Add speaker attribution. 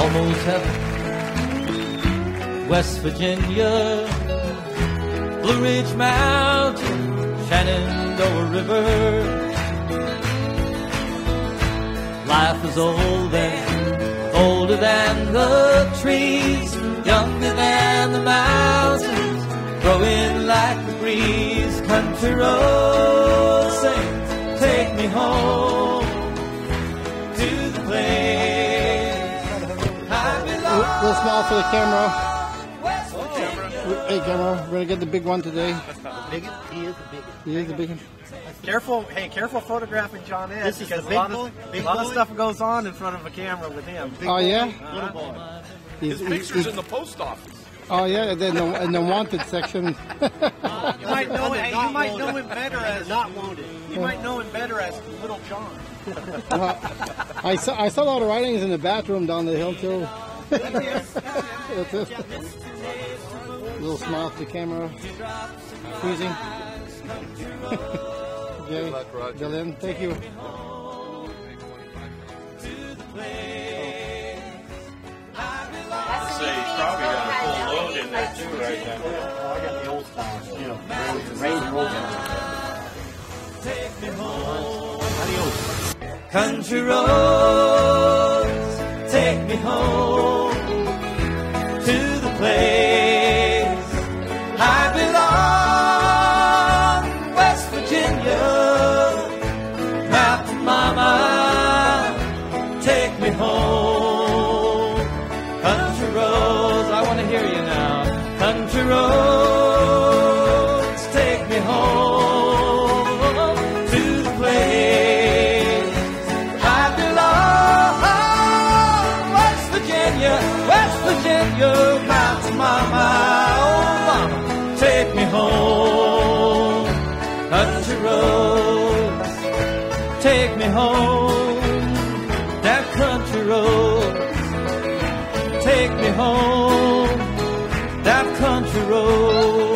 Speaker 1: almost heaven. West Virginia, Blue Ridge Mountain, Shenandoah River. Life is old and older than the trees, younger than the mountains, growing like the breeze. Country road sings, take me home to the place I belong.
Speaker 2: We'll smile for the camera. Hey, camera, we're gonna get the big one today.
Speaker 3: He is the biggest.
Speaker 2: He is the big one.
Speaker 3: Careful, hey, careful photographing John Ed, because a lot of stuff goes on in front of a camera with him.
Speaker 2: Oh, yeah?
Speaker 3: Little boy.
Speaker 4: His picture's in the post office.
Speaker 2: Oh, yeah, in the wanted section.
Speaker 3: You might know him. You might know him better as not wanted. You might know him better as Little John.
Speaker 2: I saw a lot of writings in the bathroom down the hill too. Little smile to the camera. Squeezing. Okay, Dylan, thank you.
Speaker 4: Say he's probably got a full load in there too right now.
Speaker 3: I got the old style, you know, Ranger old style.
Speaker 1: Country roads, take me home to the place I belong. West Virginia, Mountain Mama, take me home. Country roads, I want to hear you now. Country roads, take me home to the place I belong. West Virginia, Mountain Mama, oh Mama, take me home. Country roads, take me home. That country road, take me home. That country road.